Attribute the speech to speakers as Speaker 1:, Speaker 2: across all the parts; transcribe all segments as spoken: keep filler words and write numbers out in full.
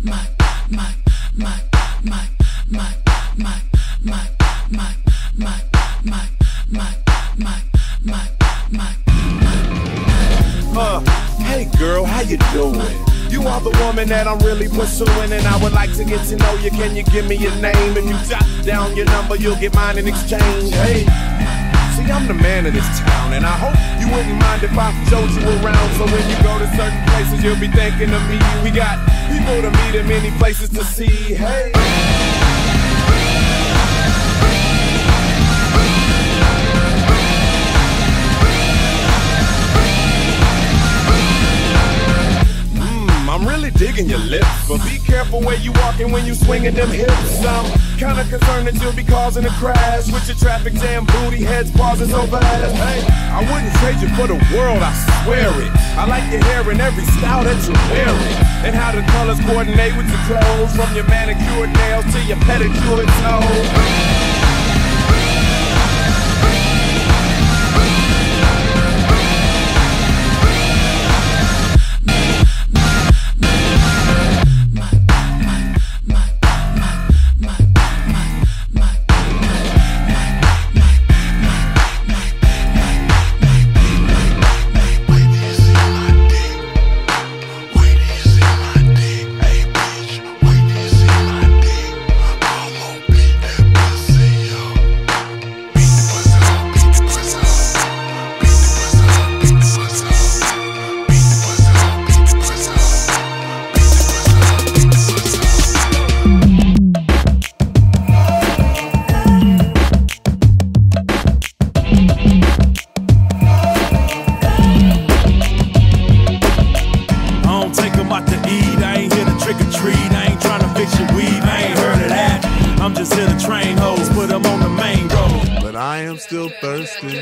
Speaker 1: my, my, my, my, my, my, my, my, my, my, my, my, my, my.
Speaker 2: Uh, hey girl, how you doing? You are the woman that I'm really pursuing, and I would like to get to know you. Can you give me your name? If you jot down your number, you'll get mine in exchange. Hey, see, I'm the man of this town, and I hope you wouldn't mind if I showed you around. So when you go to certain places, you'll be thinking of me. We got people to meet and many places to see. Hey. I'm really digging your lips, but be careful where you walking when you swinging them hips. I'm kinda concerned that you'll be causing a crash with your traffic jam booty heads pausing so fast. Hey, I wouldn't trade you for the world, I swear it. I like your hair in every style that you're wearing, and how the colors coordinate with your clothes, from your manicured nails to your pedicured toes.
Speaker 3: I am still thirsty.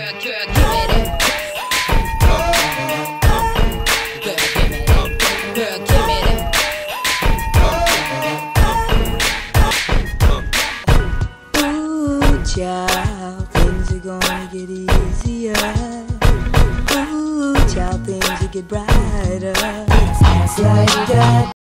Speaker 4: Ooh, child, things are gonna get easier. Ooh, child, things will get brighter. It's like that.